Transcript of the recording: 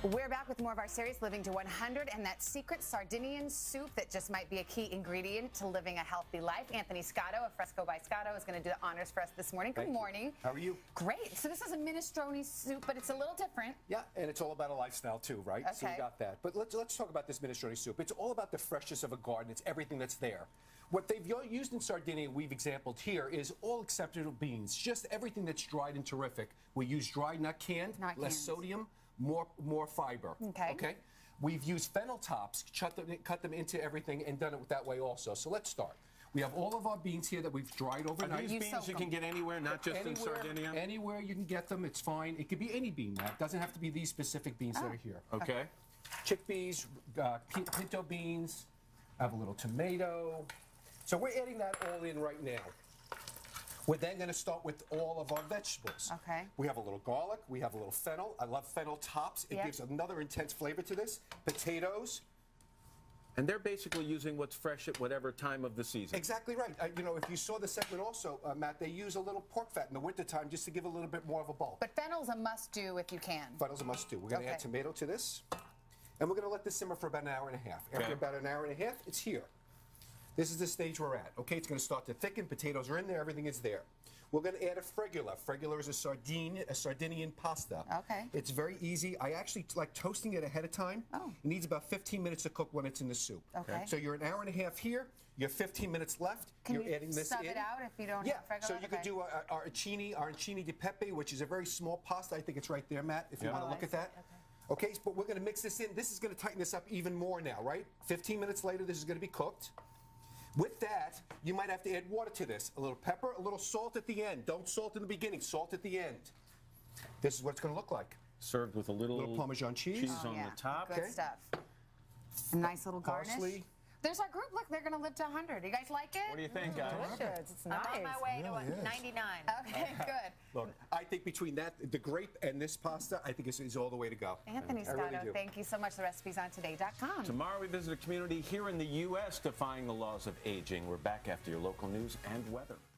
We're back with more of our series, Living to 100, and that secret Sardinian soup that just might be a key ingredient to living a healthy life. Anthony Scotto of Fresco by Scotto is going to do the honors for us this morning. Good morning. How are you? Great. So this is a minestrone soup, but it's a little different. Yeah, and it's all about a lifestyle too, right? Okay. So we got that. But let's talk about this minestrone soup. It's all about the freshness of a garden. It's everything that's there. What they've used in Sardinia, we've exampled here, is all acceptable beans. Just everything that's dried and terrific. We use dried, not canned. Not less canned. Sodium, more fiber. Okay. We've used fennel tops, cut them into everything, and done it that way also. So let's start. We have all of our beans here that we've dried overnight. Are these beans you can get anywhere, not just in Sardinia? Anywhere you can get them, it's fine. It could be any bean, Matt. It doesn't have to be these specific beans that are here. Okay. Chickpeas, pinto beans, I have a little tomato. So we're adding that all in right now. We're then going to start with all of our vegetables. Okay. We have a little garlic. We have a little fennel. I love fennel tops. It gives another intense flavor to this. Potatoes. And they're basically using what's fresh at whatever time of the season. Exactly right. You know, if you saw the segment also, Matt, they use a little pork fat in the wintertime just to give a little bit more of a bulk. But fennel's a must-do if you can. Fennel's a must-do. We're going to add tomato to this. And we're going to let this simmer for about an hour and a half. After about an hour and a half, it's here. This is the stage we're at. Okay, it's going to start to thicken. Potatoes are in there. Everything is there. We're going to add a fregula. Fregula is a Sardinian pasta. Okay. It's very easy. I actually like toasting it ahead of time. Oh. It needs about 15 minutes to cook when it's in the soup. Okay. So you're an hour and a half here. You have 15 minutes left. Can you're adding this sub in. it out if you don't have fregula? So you could do arancini di pepe, which is a very small pasta. I think it's right there, Matt, if you want to look at that. Okay, but we're going to mix this in. This is going to tighten this up even more now, right? 15 minutes later, this is going to be cooked. With that, you might have to add water to this. A little pepper, a little salt at the end. Don't salt in the beginning, salt at the end. This is what it's going to look like. Served with a little Parmesan cheese. On the top. Good stuff. A nice little garnish. Parsley. There's our group. Look, they're going to live to 100. You guys like it? What do you think, guys? Delicious. It's nice. I'm on my way to 99. Okay, good. Look, I think between that, the grape and this pasta, I think is all the way to go. Anthony Scotto, thank you so much. The recipe's on today.com. Tomorrow we visit a community here in the U.S. defying the laws of aging. We're back after your local news and weather.